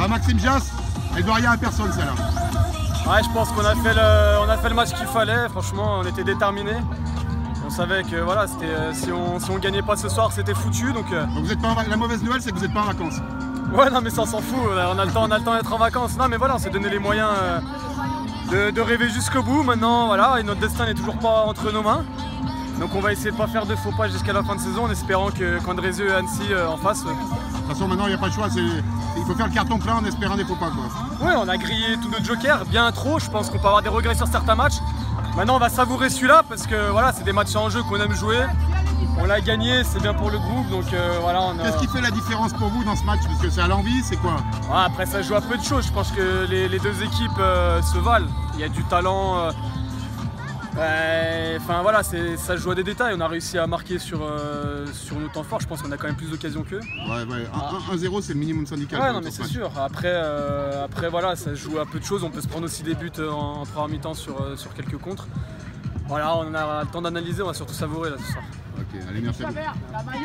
Ah, Maxime Jass, elle doit rien à personne celle-là. Ouais, je pense qu'on a fait le match qu'il fallait. Franchement, on était déterminés. On savait que voilà, si on gagnait pas ce soir, c'était foutu. Donc vous êtes pas la mauvaise nouvelle, c'est que vous n'êtes pas en vacances. Ouais, non, mais ça on s'en fout. On a le temps d'être en vacances. Non, mais voilà, on s'est donné les moyens de rêver jusqu'au bout. Maintenant, voilà, et notre destin n'est toujours pas entre nos mains. Donc on va essayer de ne pas faire de faux pas jusqu'à la fin de saison en espérant qu'Andrézieux et Annecy en face. De toute façon, maintenant, il n'y a pas de choix. Il faut faire le carton plein en espérant des faux pas, quoi. Ouais, on a grillé tous nos jokers, bien trop. Je pense qu'on peut avoir des regrets sur certains matchs. Maintenant, on va savourer celui-là parce que voilà, c'est des matchs en jeu qu'on aime jouer. On l'a gagné, c'est bien pour le groupe. Donc voilà. Qu'est-ce qui fait la différence pour vous dans ce match? Parce que c'est à l'envie, c'est quoi? Ouais, après, ça joue à peu de choses. Je pense que les deux équipes se valent. Il y a du talent. Enfin voilà, ça joue à des détails. On a réussi à marquer sur nos temps forts. Je pense qu'on a quand même plus d'occasions qu'eux. Ouais. 1-0, c'est le minimum syndical. Ouais, non, mais c'est sûr. Après voilà, ça joue à peu de choses. On peut se prendre aussi des buts en première mi-temps sur quelques contres. Voilà, on a le temps d'analyser. On va surtout savourer là ce soir. Ok, allez, merci à vous.